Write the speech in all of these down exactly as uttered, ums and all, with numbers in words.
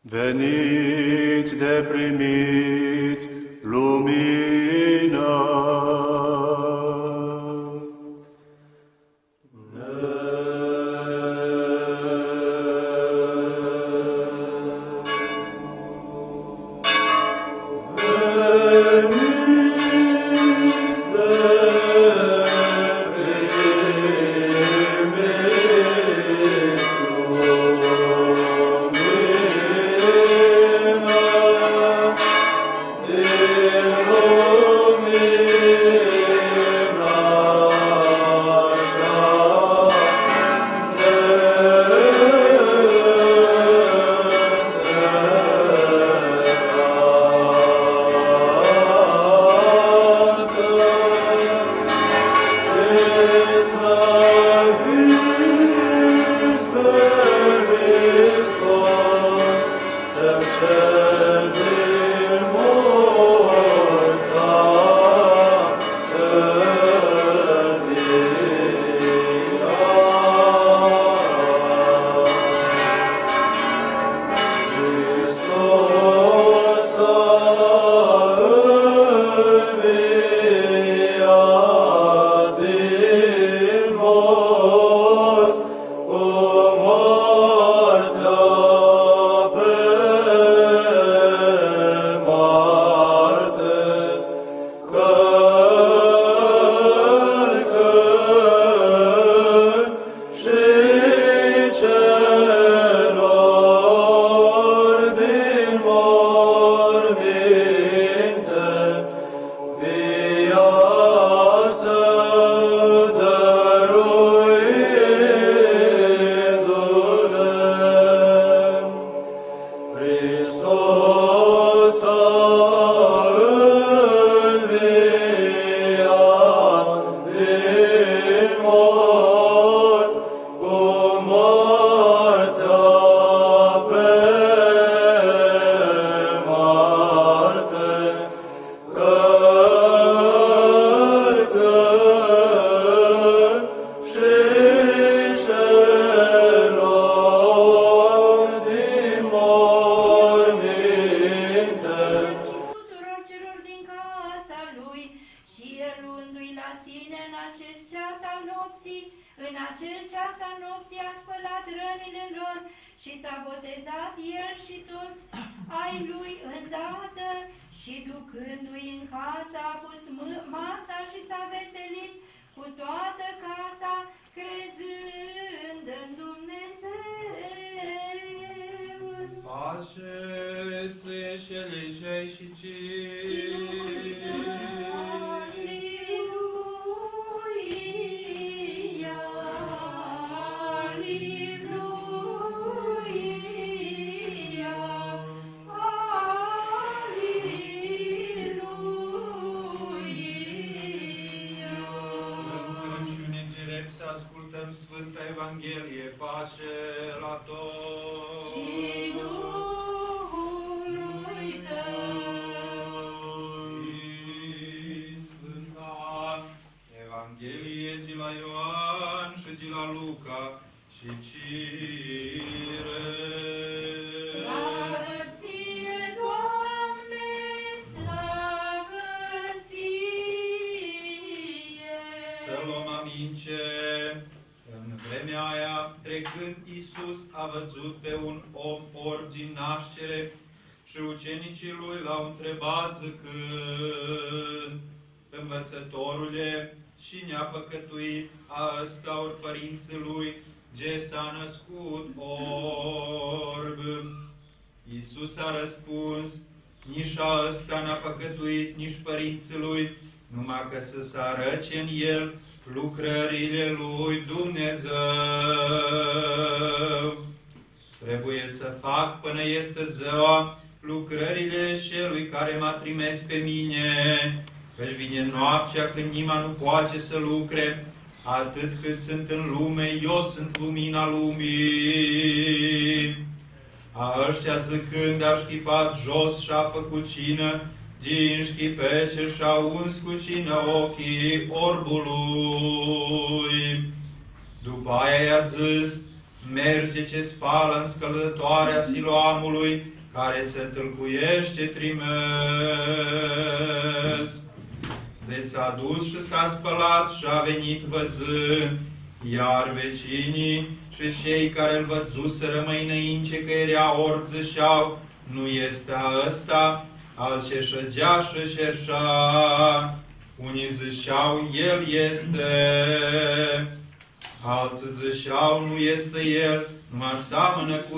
Veniți de primiți lumina. În el lucrările lui Dumnezeu. Trebuie să fac până este ziua lucrările celui care m-a trimis pe mine, căci vine noaptea când nimeni nu poate să lucre, atât cât sunt în lume, eu sunt lumina lumii. A ăștia zicând a șchipat jos și-a făcut cină, din șchipece și-a uns cu cină ochii orbului. După aia i-a zis, merge ce spală în scăldătoarea Siloamului, care se tâlcuiește trimes. Deci s-a dus și s-a spălat și a venit văzând, iar vecinii și cei care îl văzuseră mai înainte că era ori zășeau, nu este a ăsta, al ce șăgea și șerșa. Unii zășeau, el este, alții zășeau, nu este el, numai seamănă cu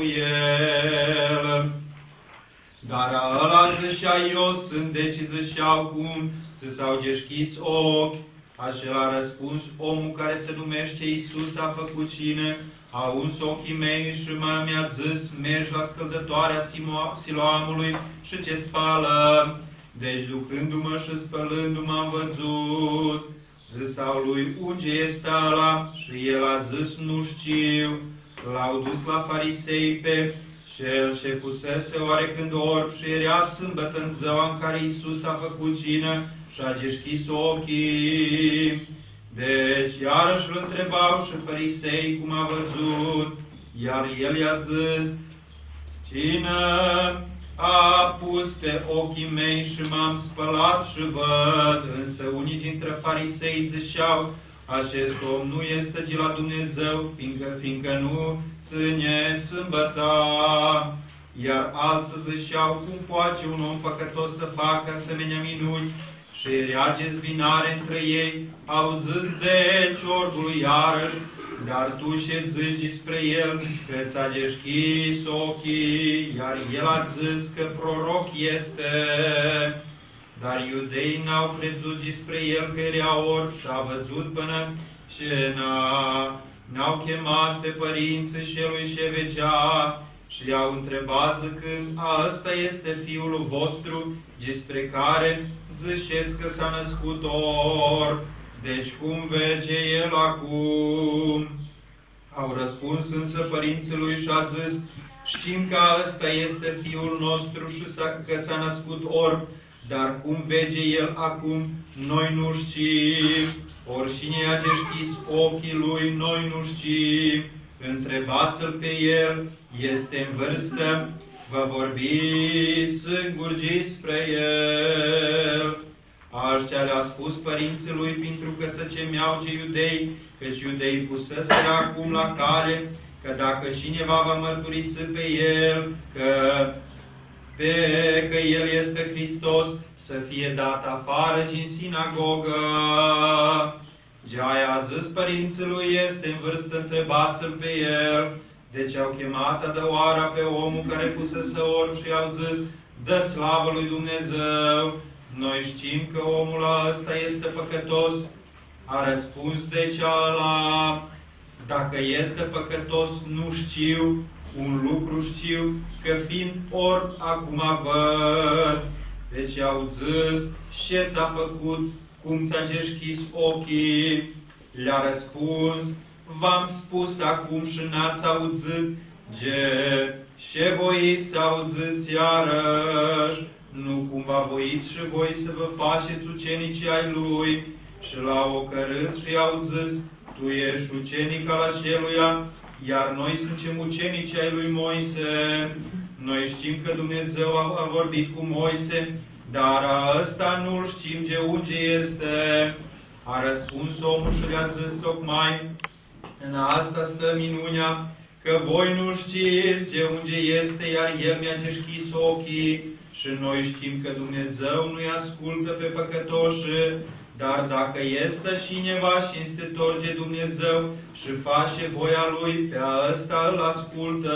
el. Dar a ăla zășea, eu sunt, deci zășeau cum ți s-au deschis ochi. Acela a răspuns, omul care se numește Iisus a făcut cine? A uns ochii mei și mi-a zis, mergi la scăldătoarea Siloamului și ce spală. Deci, ducându-mă și spălându-mă, am văzut. Zisau lui, unde este ăla? Și el a zis, nu știu. L-au dus la farisei pe cel ce fusese oarecând orb și era sâmbătă în ziua în care Iisus a făcut cină și a deschis ochii. Deci, iarăși îl întrebau și farisei cum a văzut, iar el i-a zis, cine a pus pe ochii mei și m-am spălat și văd. Însă unii dintre farisei ziceau, acest om nu este de la Dumnezeu, fiindcă, fiindcă nu ține sâmbăta. Iar alții ziceau, cum poate un om păcătos să facă asemenea minuni? Și era dezbinare între ei, au zis deci orbului iarăși, dar tu ce zici despre el, că ți-a deschis ochii, iar el a zis că proroc este. Dar iudeii n-au crezut despre el că era orb și a văzut până ce n-au chemat pe părinții celui ce vegea și i-au întrebat zicând, a, ăsta este fiul vostru, despre care ziceți că s-a născut orb, deci cum vege el acum? Au răspuns însă părinții lui și a zis, știm că ăsta este fiul nostru și că s-a născut orb, dar cum vege el acum, noi nu știm. Oricine i-a deschis ochii lui, noi nu știm. Întrebați-l pe el, este în vârstă, vă vorbi singur despre el. Aștia le-a spus părinții lui, pentru că se cemeau ce iudei, căci iudei puseseră acum la cale, că dacă cineva va mărturisi pe el, că, pe, că el este Hristos, să fie dat afară din sinagogă. De-aia a zis părinții lui, este în vârstă, întrebați-l pe el. Deci au chemat a doua oară pe omul care fusese orb și i-au zis, dă slavă lui Dumnezeu. Noi știm că omul ăsta este păcătos. A răspuns deci ăla, dacă este păcătos, nu știu, un lucru știu, că fiind orb, acum văd. Deci au zis, ce ți-a făcut, cum ți-a deschis ochii? Le-a răspuns, v-am spus acum și n-ați auzit, ce, ce voiți auziți iarăși, nu cumva voiți și voi să vă faceți ucenicii ai lui. Și l-au ocărât și i-au zis, tu ești ucenic al aceluia, iar noi suntem ucenicii ai lui Moise. Noi știm că Dumnezeu a, a vorbit cu Moise, dar ăsta nu-l știm de unde este. A răspuns omul și le-a zis tocmai, în asta stă minunea, că voi nu știți de unde este, iar El mi-a deschis ochii. Și noi știm că Dumnezeu nu-i ascultă pe păcătoși, dar dacă este cineva cinstitor de Dumnezeu și face voia Lui, pe ăsta îl ascultă.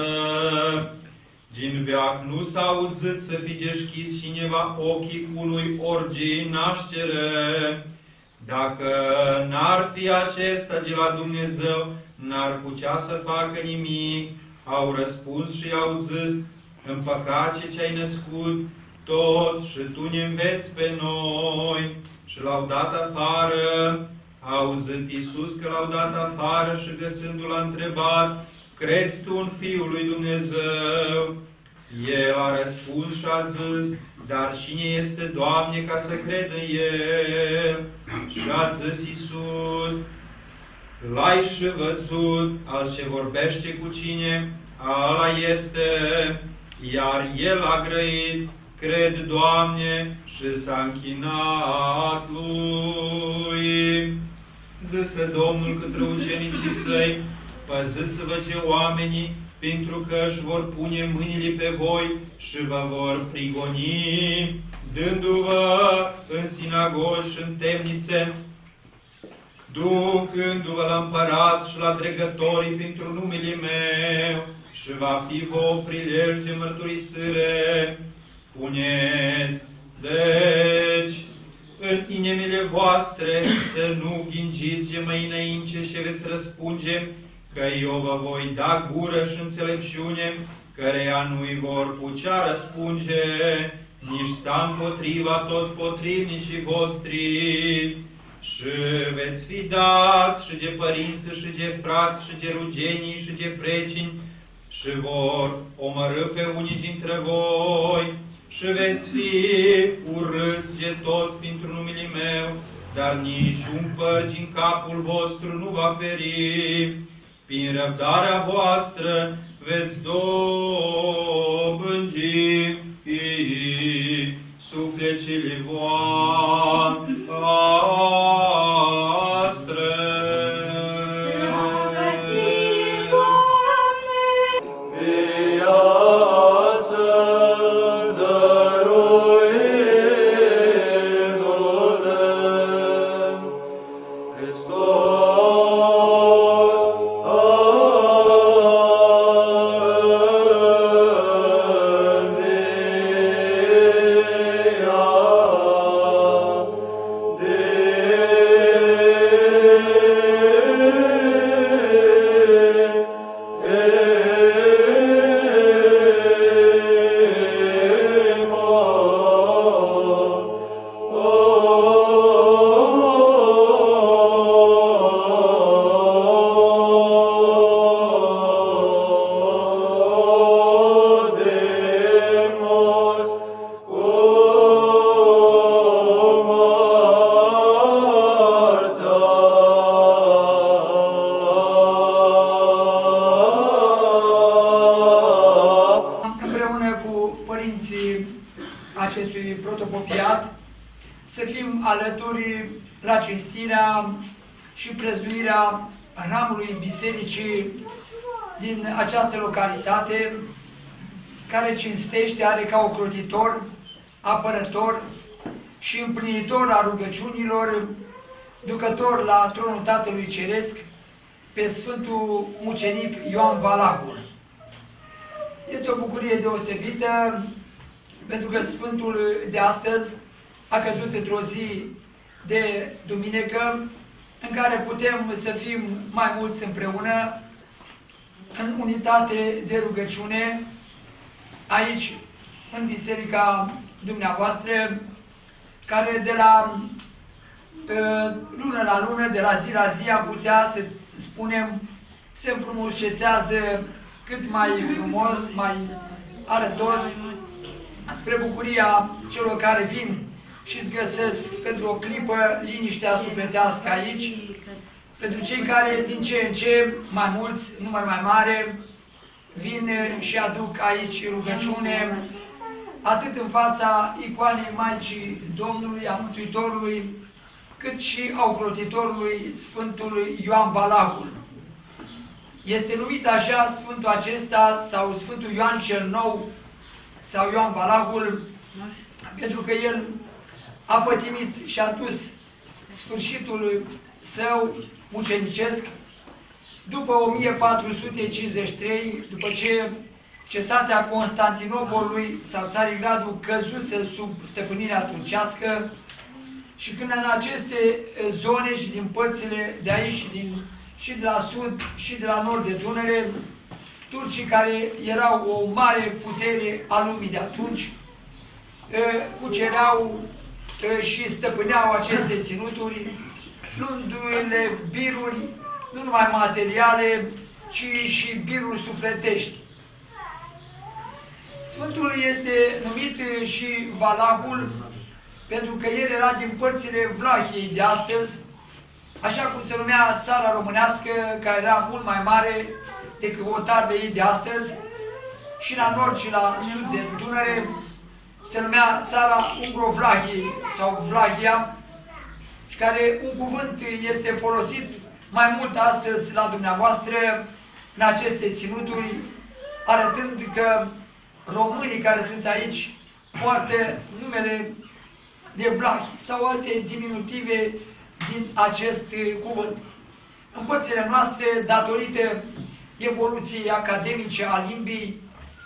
Din veac nu s-a auzit să fi deschis cineva ochii unui orgii naștere. Dacă n-ar fi acesta de la Dumnezeu, n-ar putea să facă nimic. Au răspuns și au zis, în păcat ce ai născut, tot și tu ne înveți pe noi. Și l-au dat afară. A auzit Iisus că l-au dat afară și găsându-l a întrebat, crezi tu în Fiul lui Dumnezeu? El a răspuns și a zis, dar cine este, Doamne, ca să cred în El? Și a zis Iisus, L-ai și văzut, al ce vorbește cu cine, ala este, iar el a grăit, cred, Doamne, și s-a închinat lui. Zise Domnul către ucenicii săi, păziți-vă ce oamenii, pentru că își vor pune mâinile pe voi și vă vor prigoni, dându-vă în sinagogi și în temnițe, ducându-vă la împărat și la dregătorii pentru numele meu, și va fi vouă prilej de mărturisire. Puneți, deci, în inimile voastre să nu ghingiți ce mai înainte și veți răspunge, că eu vă voi da gură și înțelepciune, căreia nu-i vor putea răspunge, nici sta împotriva toți potrivnicii voștri. Și veți fi dați și de părinți, și de frați, și de rugenii, și de precini, și vor omorâ pe unii dintre voi, și veți fi urâți de toți pentru numele meu, dar nici un păr din capul vostru nu va peri. Prin răbdarea voastră veți dobânji sufletele voastre. acestui protopopiat, să fim alături la cinstirea și prezuirea hramului bisericii din această localitate, care cinstește, are ca ocrotitor, apărător și împlinitor a rugăciunilor, ducător la tronul Tatălui Ceresc, pe Sfântul Mucenic Ioan Valahul. Este o bucurie deosebită, pentru că Sfântul de astăzi a căzut într-o zi de duminică, în care putem să fim mai mulți împreună, în unitate de rugăciune, aici, în biserica dumneavoastră, care de la lună la lună, de la zi la zi, am putea să spunem, se înfrumusețează cât mai frumos, mai arătos, spre bucuria celor care vin și îți găsesc pentru o clipă liniștea sufletească aici, pentru cei care din ce în ce mai mulți, număr mai mare, vin și aduc aici rugăciune, atât în fața icoanei Maicii Domnului, a Mântuitorului, cât și a ocrotitorului Sfântului Ioan Valahul. Este numit așa Sfântul acesta, sau Sfântul Ioan cel Nou, sau Ioan Valahul, pentru că el a pătimit și a dus sfârșitul său mucenicesc după o mie patru sute cincizeci și trei, după ce cetatea Constantinopolului sau Țarigradul căzuse sub stăpânirea turcească, și când în aceste zone și din părțile de aici și, din, și de la sud și de la nord de Dunăre, turcii, care erau o mare putere a lumii de atunci, cucereau și stăpâneau aceste ținuturi, luându-le biruri, nu numai materiale, ci și biruri sufletești. Sfântul este numit și Valahul, pentru că el era din părțile Vlahiei de astăzi, așa cum se numea țara românească, care era mult mai mare decât hotarele ei de astăzi, și la nord și la sud de Dunăre, se numea țara Ungro-Vlahiei sau Vlahia, și care un cuvânt este folosit mai mult astăzi la dumneavoastră în aceste ținuturi, arătând că românii care sunt aici poartă numele de Vlahi sau alte diminutive din acest cuvânt. În părțile noastre, datorită evoluției academice a limbii,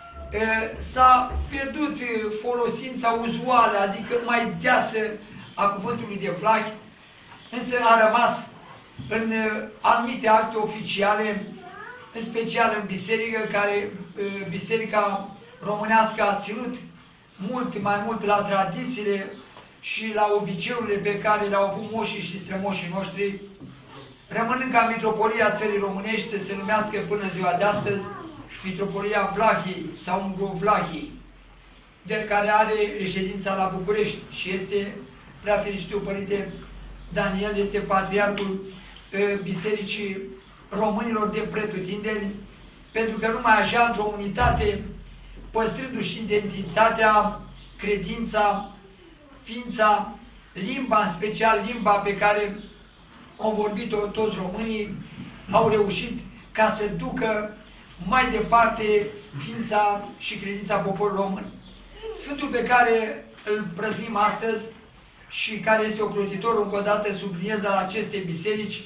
s-a pierdut folosința uzuală, adică mai deasă a cuvântului de Vlahi, însă a rămas în anumite acte oficiale, în special în biserică, care biserica românească a ținut mult mai mult la tradițiile și la obiceiurile pe care le-au avut moșii și strămoșii noștri, rămânând ca Mitropolia Țării Românești să se numească până ziua de astăzi Mitropolia Vlahiei sau Ungro-Vlahiei, de care are reședința la București și este prea fericitul Părinte Daniel, este patriarhul Bisericii Românilor de pretutindeni, pentru că numai așa, într-o unitate, păstrându-și identitatea, credința, ființa, limba, în special limba pe care au vorbit-o toți românii, au reușit ca să ducă mai departe ființa și credința poporului român. Sfântul pe care îl prăznuim astăzi și care este ocrotitor, încă o dată subliniez, al acestei biserici,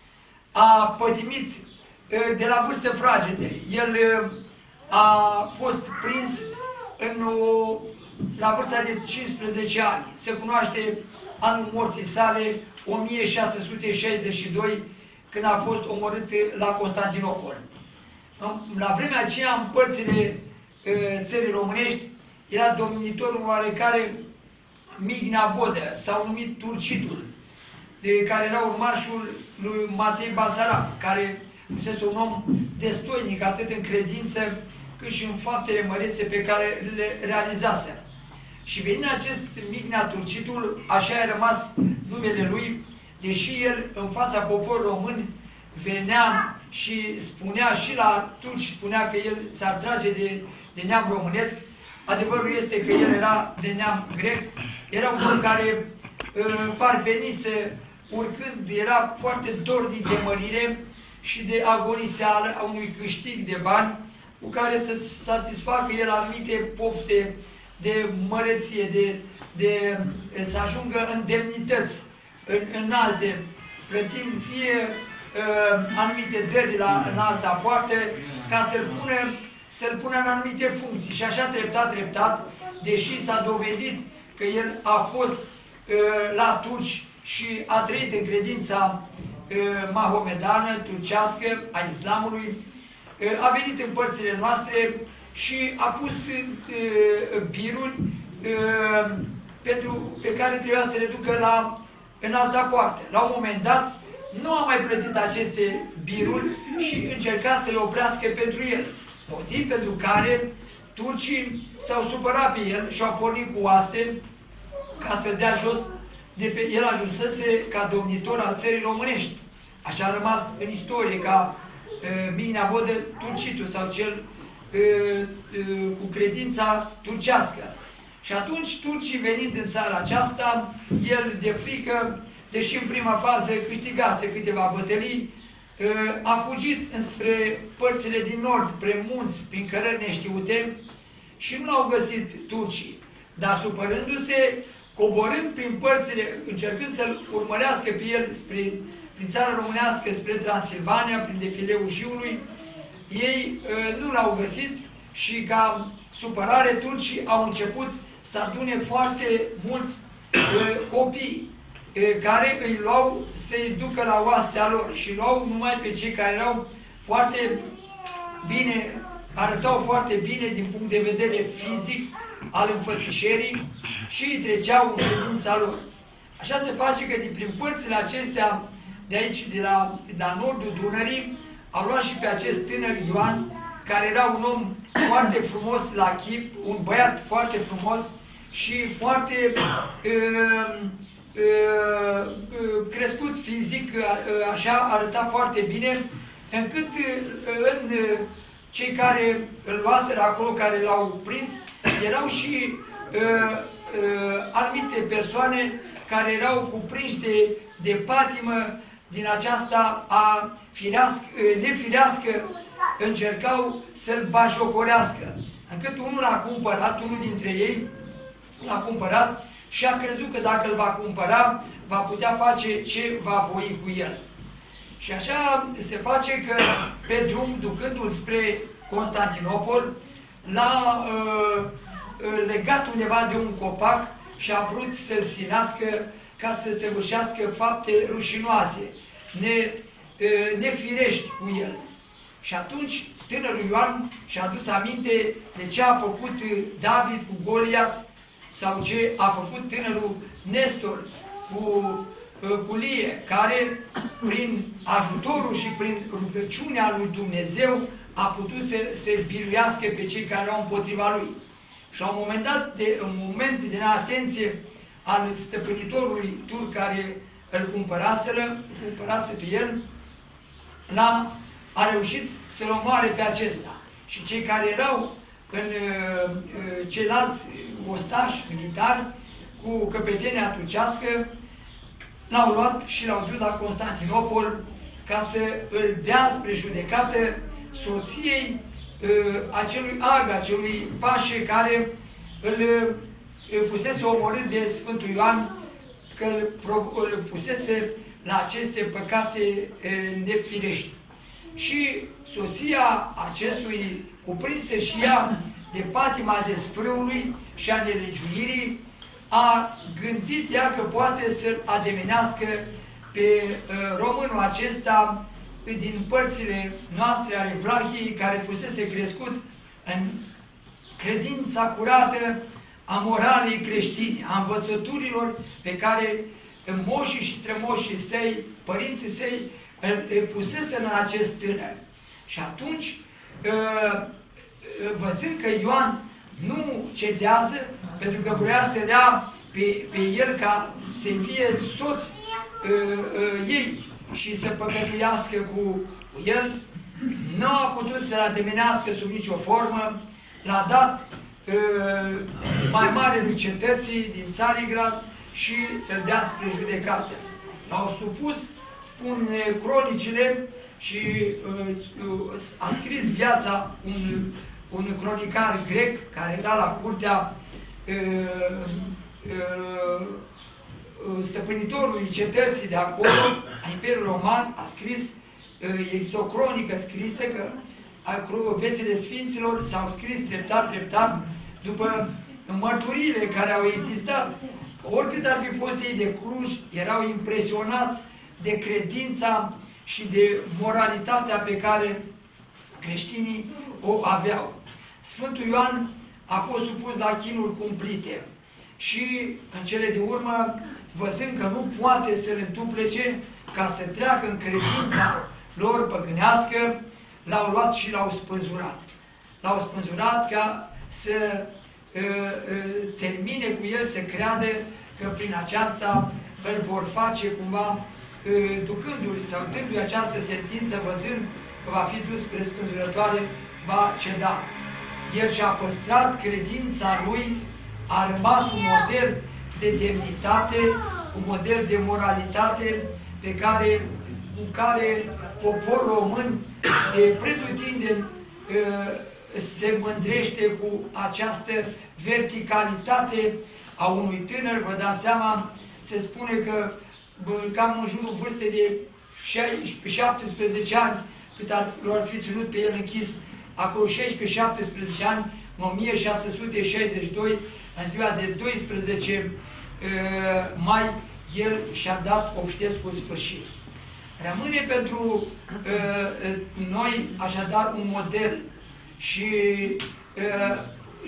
a pătimit de la vârstă fragede. El a fost prins în o, la vârsta de cincisprezece ani. Se cunoaște anul morții sale, o mie șase sute șaizeci și doi, când a fost omorât la Constantinopol. La vremea aceea, în părțile țării românești, era domnitor un oarecare Mignea Vodă, sau numit Turcitul, de care era urmașul lui Matei Basarab, care fusese un om destoinic atât în credință cât și în faptele mărețe pe care le realizase. Și venind acest Mignea Turcitul, așa a rămas numele lui, deși el în fața poporului român venea și spunea și la turci, spunea că el s-ar trage de, de neam românesc. Adevărul este că el era de neam grec, era un om care uh, parvenise, urcând, era foarte dornic de mărire și de agoniseală a unui câștig de bani cu care să satisfacă el anumite pofte de măreție, de, de, de să ajungă în demnități în, înalte, plătind fie uh, anumite dări la înalta poartă, ca să-l pună, să-l pună în anumite funcții. Și așa treptat, treptat, deși s-a dovedit că el a fost uh, la turci și a trăit în credința uh, mahomedană, turcească, a islamului, uh, a venit în părțile noastre și a pus uh, biruri uh, pentru, pe care trebuia să le ducă la înalta poartă. La un moment dat, nu a mai plătit aceste biruri și încerca să le oprească pentru el. Motiv pentru care turcii s-au supărat pe el și au pornit cu oaste ca să dea jos de pe el, ajunsese ca domnitor al țării românești. Așa a rămas în istorie ca uh, Mignea Vodă Turcitul sau cel uh, uh, cu credința turcească. Și atunci turcii venind în țara aceasta, el de frică, deși în prima fază câștigase câteva bătălii, a fugit înspre părțile din nord, spre munți, prin cărări neștiute, și nu l-au găsit turcii. Dar supărându-se, coborând prin părțile, încercând să-l urmărească pe el spre, prin țara românească, spre Transilvania, prin defileu Jiului, ei nu l-au găsit și ca supărare turcii au început să adune foarte mulți copii care îi luau să-i ducă la oastea lor și luau numai pe cei care erau foarte bine, arătau foarte bine din punct de vedere fizic al înfățișerii și îi treceau în credința lor. Așa se face că din prin părțile acestea de aici, de la, de la nordul Dunării, au luat și pe acest tânăr Ioan, care era un om foarte frumos la chip, un băiat foarte frumos și foarte uh, crescut fizic, așa, arăta foarte bine, încât în cei care îl luaseră acolo, care l-au prins, erau și anumite persoane care erau cuprinși de, de patimă din aceasta a firească, nefirească, încercau să-l bajocorească. Încât unul l-a cumpărat, unul dintre ei l-a cumpărat și a crezut că dacă îl va cumpăra, va putea face ce va voi cu el. Și așa se face că pe drum, ducându-l spre Constantinopol, l-a uh, legat undeva de un copac și a vrut să-l silească ca să se săvârșească fapte rușinoase, ne, uh, nefirești cu el. Și atunci tânărul Ioan și-a adus aminte de ce a făcut David cu Goliat sau ce a făcut tânărul Nestor cu Culie, care prin ajutorul și prin rugăciunea lui Dumnezeu a putut să se biruiască pe cei care erau împotriva lui. Și la un moment dat, de, un moment de neatenție al stăpânitorului turc care îl cumpăraseră, cumpărase pe el, l-a a reușit să-l omoare pe acesta. Și cei care erau în uh, ceilalți ostași militari cu căpetenia turcească l-au luat și l-au dus la Constantinopol ca să îl dea spre judecată soției uh, acelui Aga, acelui pașe care îl, îl fusese omorât de Sfântul Ioan, că îl, îl pusese la aceste păcate uh, nefirești. Și soția acestui, cuprinse și ea de patima desfrâului și a nelegiuirii, a gândit ea că poate să-l ademenească pe uh, românul acesta din părțile noastre ale Vlahiei, care fusese crescut în credința curată a moralei creștine, a învățăturilor pe care moșii și strămoșii săi, părinții săi, îl pusese în acest tânăr. Și atunci, văzând că Ioan nu cedează, pentru că vrea să dea pe, pe el ca să-i fie soț ei și să păcătuiască cu, cu el, nu a putut să-l ademenească sub nicio formă, l-a dat mai mare lui cetății din Țarigrad și să-l dea spre judecată. L-au supus, spun cronicile, și uh, a scris viața un, un cronicar grec care era la curtea uh, uh, stăpânitorului cetății de acolo, a Imperiului Roman, a scris, uh, există o cronică scrisă că viețile Sfinților s-au scris treptat, treptat, după mărturiile care au existat. Oricât ar fi fost ei de Cluj, erau impresionați de credința și de moralitatea pe care creștinii o aveau. Sfântul Ioan a fost supus la chinuri cumplite și în cele de urmă, văzând că nu poate să le întuplece ca să treacă în credința lor păgânească, l-au luat și l-au spânzurat. L-au spânzurat ca să uh, uh, termine cu el, să creadă că prin aceasta îl vor face cumva, ducându-i sau dându-i această sentință, văzând că va fi dus spre spânzurătoare, va ceda. El și-a păstrat credința lui, a rămas un model de demnitate, un model de moralitate pe care, cu care poporul român de pretutindeni se mândrește cu această verticalitate a unui tânăr. Vă dați seama, se spune că cam în jurul vârstei de șaptesprezece ani, cât ar, ar fi ținut pe el închis, acolo șaisprezece șaptesprezece ani, în o mie șase sute șaizeci și doi, în ziua de doisprezece uh, mai, el și-a dat obștescul sfârșit. Rămâne pentru uh, noi, așadar, un model și uh,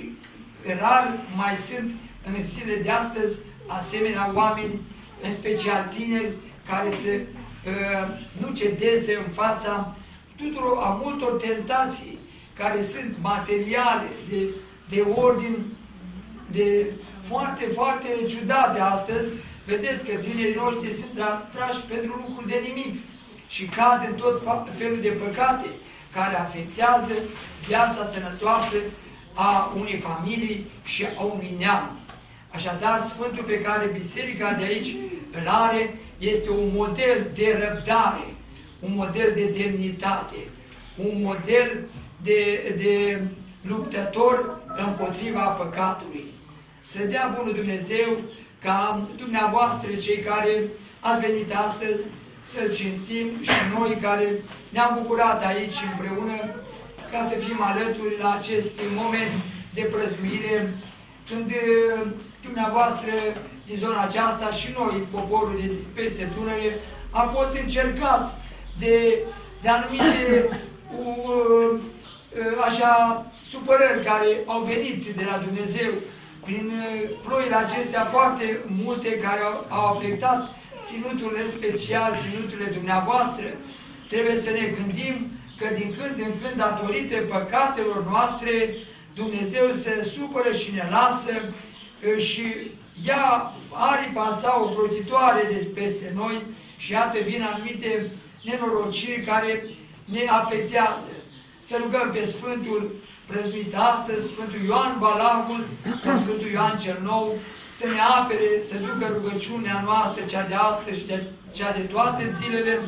rar mai sunt în zilele de astăzi asemenea oameni, în special tineri, care să uh, nu cedeze în fața tuturor, a multor tentații care sunt materiale, de, de ordin, de foarte, foarte ciudate astăzi, vedeți că tinerii noștri sunt trași pentru lucruri de nimic și cad în tot felul de păcate care afectează viața sănătoasă a unei familii și a unui neam. Așadar, Sfântul pe care biserica de aici îl are este un model de răbdare, un model de demnitate, un model de, de luptător împotriva păcatului. Să dea bunul Dumnezeu ca dumneavoastră, cei care ați venit astăzi, să-L cinstim și noi care ne-am bucurat aici împreună ca să fim alături la acest moment de prăznuire, când dumneavoastră din zona aceasta și noi, poporul de peste Dunăre, am fost încercați de, de anumite uh, uh, așa, supărări care au venit de la Dumnezeu prin uh, ploile acestea foarte multe care au, au afectat ținuturile special, ținuturile dumneavoastră. Trebuie să ne gândim că din când în când, datorită păcatelor noastre, Dumnezeu se supără și ne lasă și ia aripa sa ocrotitoare de peste noi și iată vin anumite nenorociri care ne afectează. Să rugăm pe Sfântul prăznuit astăzi, Sfântul Ioan Valahul sau Sfântul Ioan cel Nou, să ne apere, să ducă rugăciunea noastră, cea de astăzi și de, cea de toate zilele,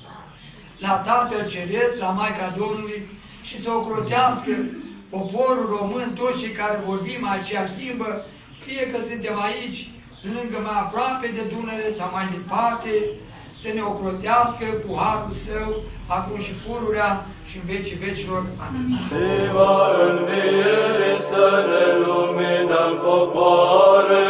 la Tatăl Ceresc, la Maica Domnului și să ocrotească poporul român, toți cei care vorbim aceeași limbă, fie că suntem aici, lângă mai aproape de Dunăre sau mai departe, să ne ocrotească cu harul Său, acum și pururea și în vecii vecilor. Amin. Viva înviere să ne luminăm popoare,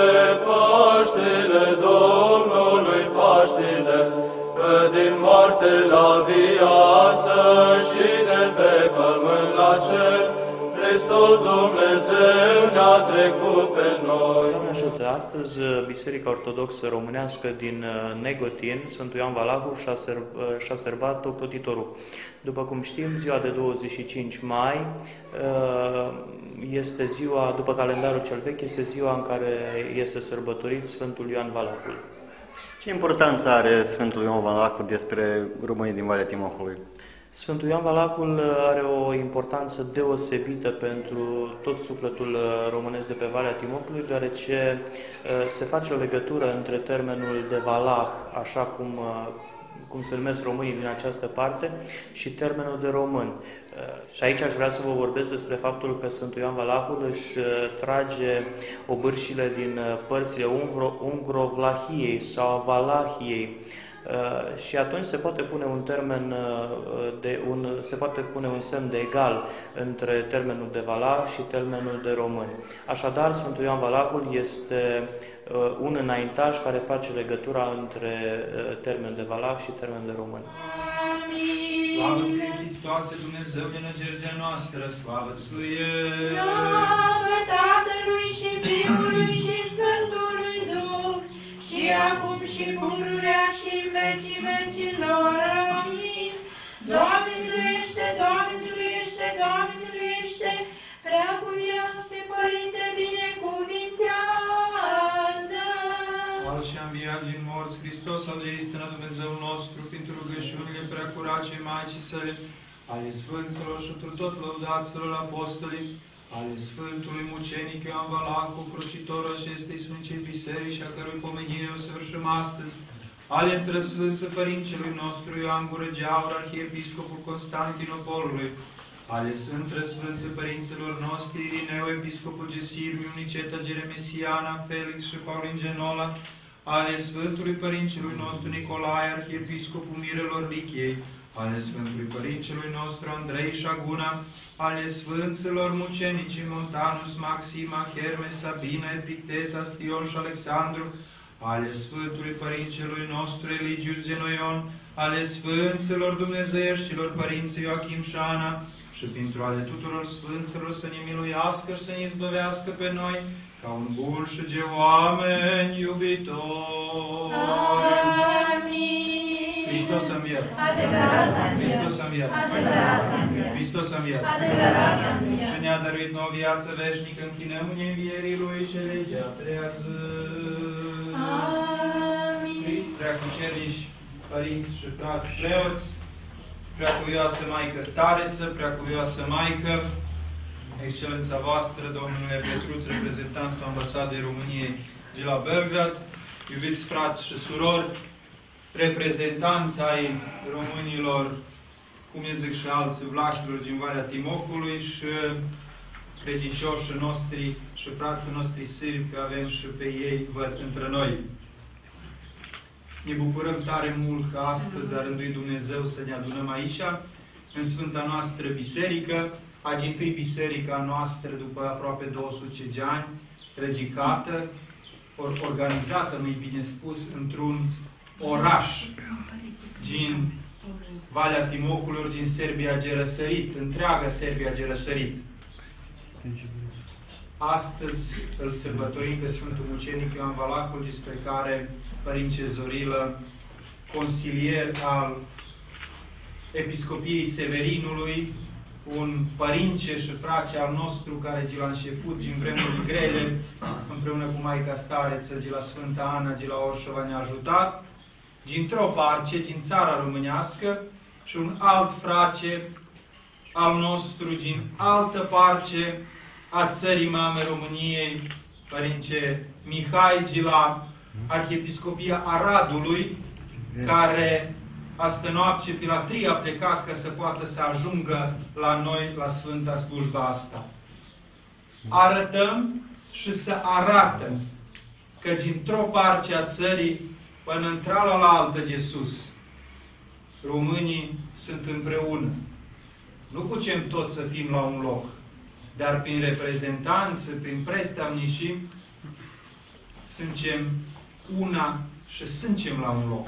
Paștile Domnului, Paștile, că din moarte la viață și de pe pământ la cer, Hristos Dumnezeu ne-a trecut pe noi. Doamne ajută! Astăzi Biserica Ortodoxă Românească din Negotin, Sfântul Ioan Valahul, și-a sărbat ocrotitorul. După cum știm, ziua de douăzeci și cinci mai este ziua, după calendarul cel vechi, este ziua în care este sărbătorit Sfântul Ioan Valahul. Ce importanță are Sfântul Ioan Valahul despre românii din Valea Timocului? Sfântul Ioan Valahul are o importanță deosebită pentru tot sufletul românesc de pe Valea Timocului, deoarece se face o legătură între termenul de Valah, așa cum, cum se numesc românii din această parte, și termenul de român. Și aici aș vrea să vă vorbesc despre faptul că Sfântul Ioan Valahul își trage obârșile din părțile Ungro-Vlahiei sau a Valahiei. Uh, și atunci se poate pune un termen uh, de un, se poate pune un semn de egal între termenul de Valah și termenul de român. Așadar, Sfântul Ioan Valahul este uh, un înaintaș care face legătura între uh, termenul de Valah și termenul de român. Slavă ție, Hristoase, Dumnezeu din nădejdea noastră, slavă ție! Slavă Tatălui și Fiului și Sfântului Duh, și acum și pururea și în vecii vecilor. Amin. Doamne miluiește, Doamne miluiește, Doamne miluiește, Preacuviaște, Părinte, binecuvintează! Al și-a înviat din morți, Hristos al de istină Dumnezeu nostru, pentru rugăciunile preacuracei Maicii Sale, ale Sfânților și întru tot lăudaților apostolii, ale Sfântului Mucenic Ioan Valahul, crucitor acestei Sfântei Biserici, a cărui pomenire o săvârșim astăzi, ale întrăsfânță Părincelui nostru Ioan Gură de Aur, Arhiepiscopul Constantinopolului, ale întrăsfânță Părinților noștri Irineu, Episcopul Gesirmiu, Niceta Geremesiana, Felix și Paulin Genola, ale Sfântului Părincelui nostru Nicolae, Arhiepiscopul Mirelor Lichiei, ale Sfântului Părincelui nostru Andrei Șaguna, ale Sfânților Mucenicii Montanus, Maxima, Hermes, Sabina, Epictet, Astiol și Alexandru, ale Sfântului Părincelui nostru Eligius Zenoion, ale Sfânților Dumnezeieștilor Părinții Ioachim și Ana, și pentru ale tuturor Sfânților să ne miluiască și să ne izbăvească pe noi, ca un bun și de oameni iubitori. Amin. Hristos a înviat. Adevărat a înviat. Hristos a înviat. Adevărat a înviat. Hristos a înviat. Adevărat a înviat. Și ne-a dăruit nouă viață veșnică, închinăm în învierii Lui și legea trează. Amin. preacucernici, părinți și frați preoți, preacuvioasă Maică Stareță, preacuvioasă Maică, Excelența voastră, domnule Petruț, reprezentantul Ambasadei României de la Belgrad, iubiți frați și surori, reprezentanți ai românilor, cum îi zic și alții, vlachilor din Valea Timocului și credincioșii noștri și frații noștri sârbi, că avem și pe ei, văd, între noi. Ne bucurăm tare mult că astăzi a rânduit Dumnezeu să ne adunăm aici, în Sfânta noastră Biserică, a dintâi biserica noastră după aproape două sute de ani, regicată, or, organizată, mai bine spus, într-un oraș din Valea Timocului, din Serbia de răsărit, întreaga Serbia de răsărit. Astăzi îl sărbătorim pe Sfântul Mucenic Ioan Valahul, despre care Părinte Zorilă, consilier al Episcopiei Severinului, un părinte și frate al nostru care de la început, din vremuri grele, împreună cu Maica Stareță, de la Sfânta Ana, de la Orșova, ne-a ajutat, dintr-o parte, din țara românească, și un alt frate al nostru, din altă parte a țării mame României, Părinte Mihai, de la Arhiepiscopia Aradului, care astă noapte pe la trei a plecat ca să poată să ajungă la noi la Sfânta slujba asta. Arătăm și să arată că dintr-o parte a țării până într-ala altă de sus, românii sunt împreună. Nu putem toți să fim la un loc, dar prin reprezentanță, prin prestamnișim, suntem una și suntem la un loc.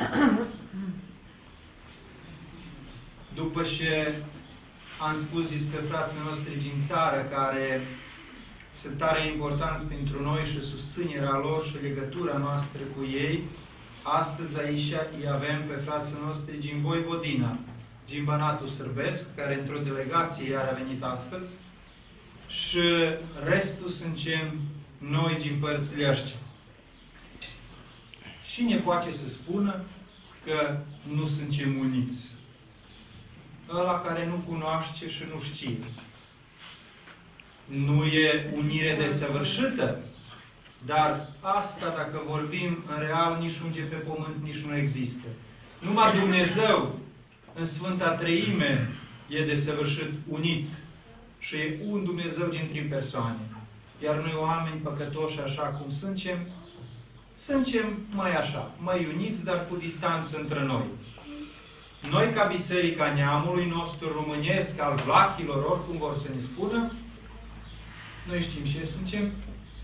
După ce am spus despre frații noștri din țară, care sunt tare importanți pentru noi și susținerea lor și legătura noastră cu ei, astăzi aici îi avem pe frații noștri din Voivodina, din Banatul Sârbesc, care într-o delegație iar a venit astăzi, și restul suntem noi din părțile astea. Cine poate să spună că nu suntem uniți? Ăla care nu cunoaște și nu știe. Nu e unire desăvârșită, dar asta, dacă vorbim în real, nici unde pe pământ nici nu există. Numai Dumnezeu, în Sfânta Treime, e desăvârșit unit și e un Dumnezeu din trei persoane. Iar noi, oameni păcătoși așa cum suntem, suntem mai așa, mai uniți, dar cu distanță între noi. Noi, ca Biserica Neamului nostru românesc, al vlachilor, oricum vor să ne spună, noi știm ce suntem,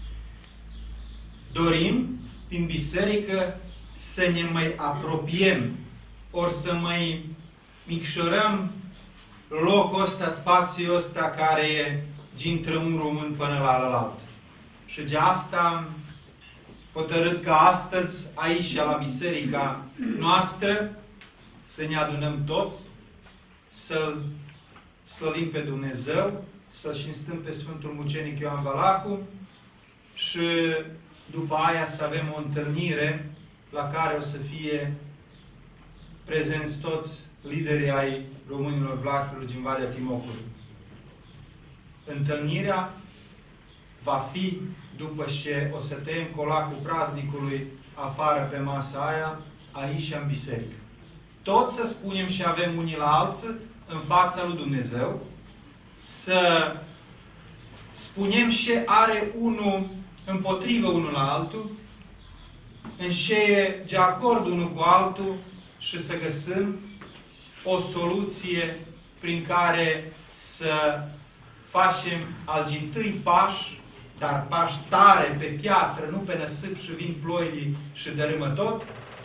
dorim, prin biserică, să ne mai apropiem, ori să mai micșorăm locul ăsta, spațiul ăsta care e dintre un român până la alt. Și de asta am hotărât că astăzi, aici, la biserica noastră, să ne adunăm toți, să-L slăvim pe Dumnezeu, să-L cinstăm pe Sfântul Mucenic Ioan Valahul și după aia să avem o întâlnire la care o să fie prezenți toți liderii ai românilor vlachilor din Valea Timocului. Întâlnirea va fi după ce o să tăiem colacul praznicului afară pe masa aia, aici în biserică. Toți să spunem și avem unii la alții în fața lui Dumnezeu, să spunem ce are unul împotrivă unul la altul, în ce e de acord unul cu altul și să găsim o soluție prin care să facem al dintâi pași, dar pași tare pe piatră, nu pe năsip și vin ploile și dărâmă tot,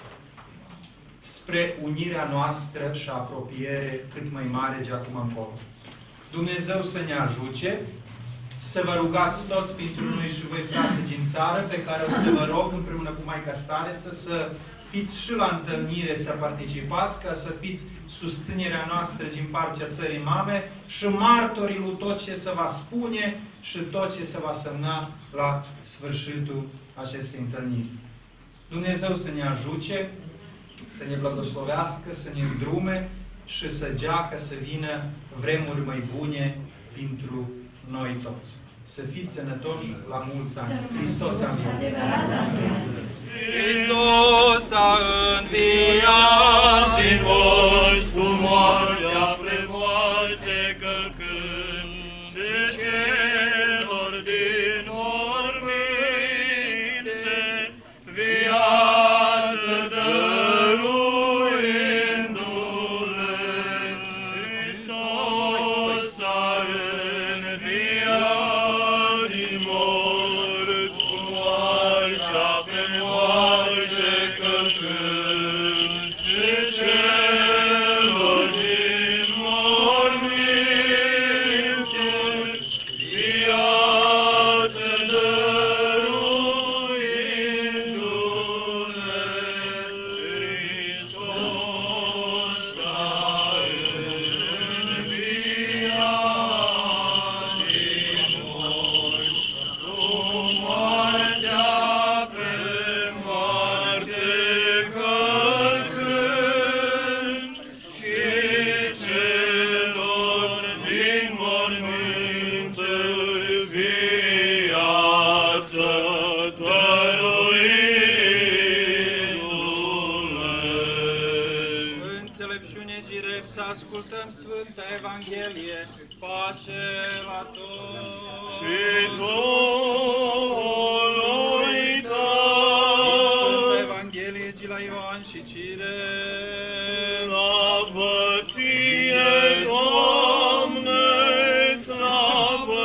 spre unirea noastră și apropiere cât mai mare de acum încolo. Dumnezeu să ne ajute, să vă rugați toți pentru noi și voi, frații din țară, pe care o să vă rog împreună cu Maica Stareță să fiți și la întâlnire, să participați, ca să fiți susținerea noastră din partea țării mame și martorii lui tot ce se va spune și tot ce se va semna la sfârșitul acestei întâlniri. Dumnezeu să ne ajute, să ne blagoslovească, să ne îndrume și să geacă să vină vremuri mai bune pentru noi toți. Să fiți sănătoși la mulți ani. Hristos a înviat! Hristos a înviat din morți, cu moartea premoarte călcând, și celor din morminte viață dăruindu-le. Hristos a înviat din morți, cu moartea premoarte călcând, și celor din morminte viață dăruindu-le. Hristos a înviat din morți, cu moartea pe moarte călcând, și celor din morminte viață dăruindu-le. Înțelepciune girep să ascultăm Sfânta Evanghelie, pace la toți. Și Domnului Sfânta tău, Evanghelie de la Ioan și Cire. slavă ție, Doamne, slavă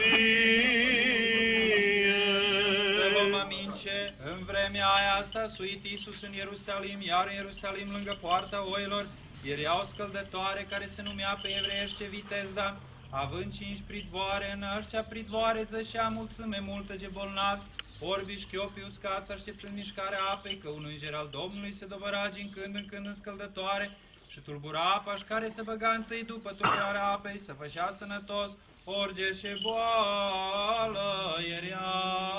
ție. Să luăm amince, în vremea aia s-a suit Iisus în Ierusalim, iar în Ierusalim, lângă poarta oilor, era o scăldătoare care se numea pe evreiește Vitezda, având cinci pridvoare, în ăștia pridvoare zășea mulțime multă de bolnavi, orbi, șchiopi, uscați, așteptând mișcarea apei, că un înger al Domnului se dovăra din când în când în scăldătoare și tulbura apa și care se băga întâi după tulburarea apei, să făcea sănătos, orice și boală era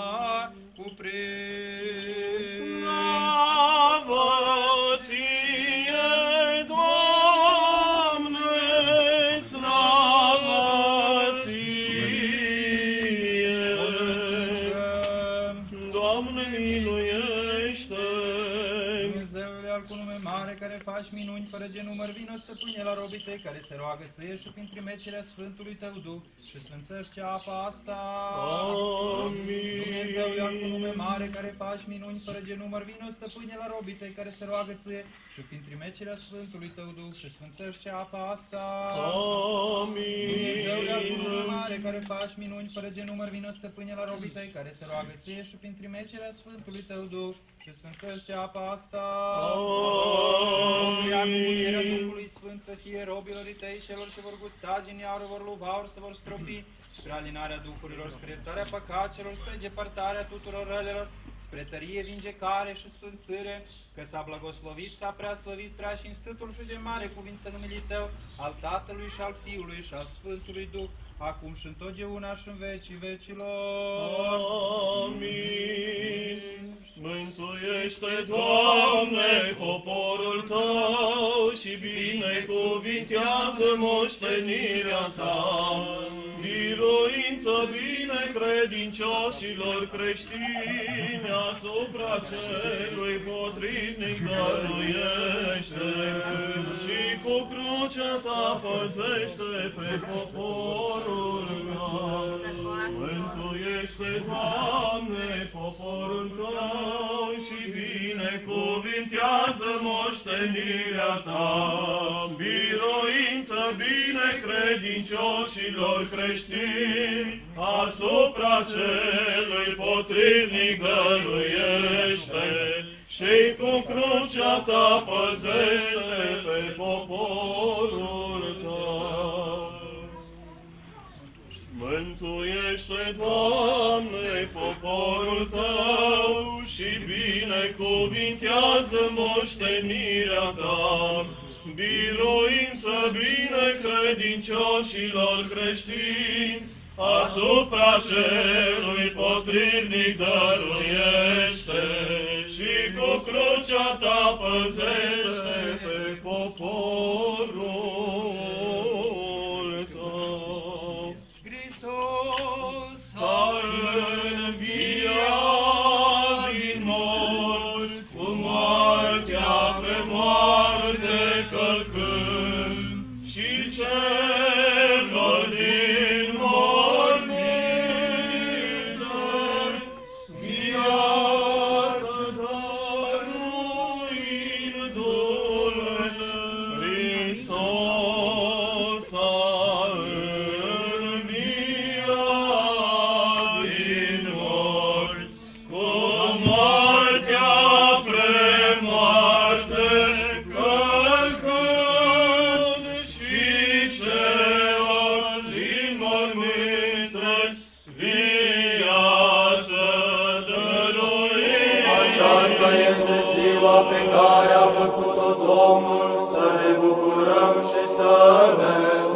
cuprins. Slavă ție, Doamne, slavă ție. Doamne, miluiește! Dumnezeule al cu nume mare, care faci minuni fără de număr, vino stăpâne la robii tăi care se roagă ție și prin trimecerea Sfântului tău Duh și sfințește apa asta. Amin. Dumnezeule al cu nume mare, care faci minuni fără de număr, vino stăpâne la robii tăi care se roagă ție și prin trimecerea Sfântului tău Duh și sfințește apa asta. Amin. Dumnezeule al cu nume mare, care faci minuni fără de număr, vino stăpâne la robii tăi care se roagă ție și prin trimecerea Sfântului tău Duh și sfințește apa asta. Iar puterea Duhului Sfânt să fie robilor tăi celor ce vor gusta din iară, vor luva, ori să vor stropi, spre alinarea duhurilor, spre iertarea păcacelor, spre depărtarea tuturor rălelor, spre tărie, vindecare și sfânțire, că s-a blagoslovit și s-a preaslăvit prea și înstâtul și de mare cuvință numele Tău, al Tatălui și al Fiului și al Sfântului Duh, acum și întotdeauna și în vecii vecilor. Amin. Mântuiește, Doamne, poporul Tău și binecuvintează moștenirea Ta. Biruință bine credincioșilor creștini asupra celui potrivnic dăruiește și cu crucea Ta păzește pe poporul Tău. Mântuiește, Doamne, poporul Tău și binecuvintează moștenirea Ta. Biruință bine credincioșilor creștini asupra celui potrivnic dăruiește și cu crucea Ta păzește pe poporul Tău. Mântuiește, Doamne, poporul Tău și binecuvintează moștenirea Ta. Biruință bine credincioșilor creștini asupra celui potrivnic dăruiește și cu crucea mila ta păzește pe poporul tău. Hristos S-a înviat din morți, cu moartea pe moarte călcând, și celor din morminte viață dăruindu-le. Hristos a înviat din morți, cu moartea premoarte călcând, și celor din morminte viață dăruindu-le. Aceasta este ziua pe care a făcut-o Domnul, să ne bucurăm și să ne